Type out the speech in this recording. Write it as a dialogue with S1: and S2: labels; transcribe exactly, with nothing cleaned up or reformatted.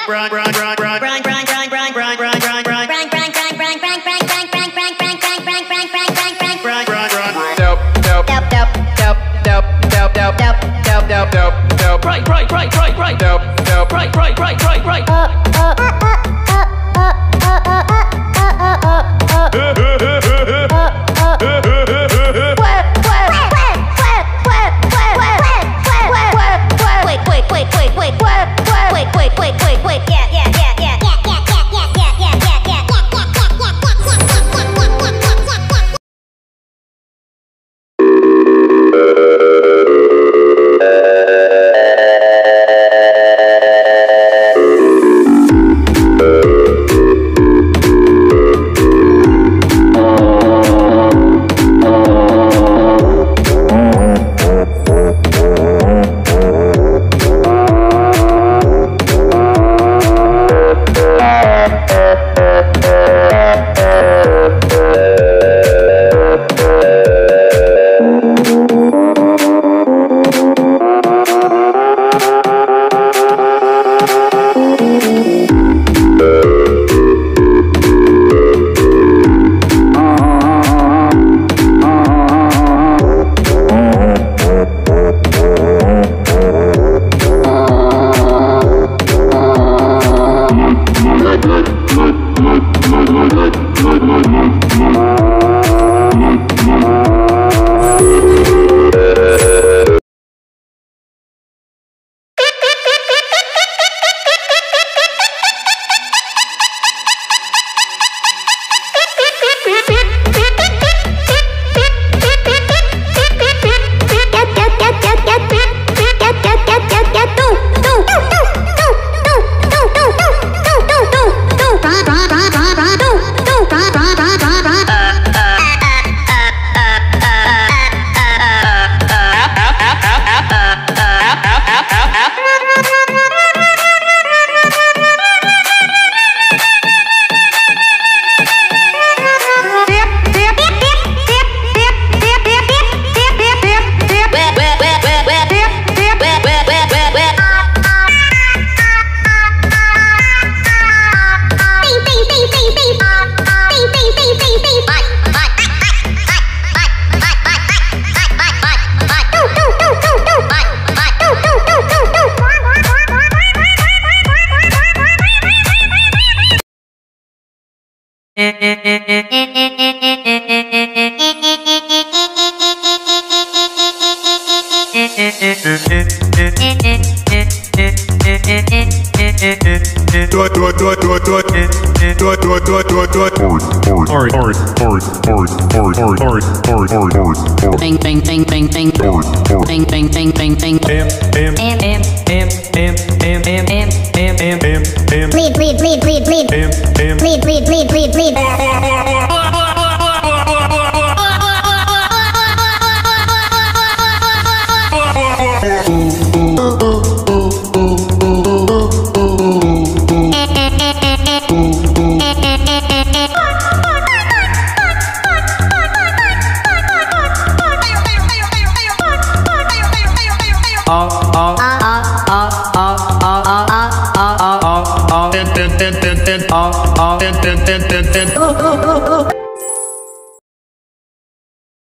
S1: Bing bing bing bing bing bing bing bing bing bing
S2: am am am am am am am am am am am am am
S3: bleed bleed bleed bleed bleed
S2: am am
S3: bleed bleed bleed bleed bleed
S2: Oh, oh, oh, oh, oh, oh, oh, oh, oh, oh, oh, oh, oh, oh, oh, oh,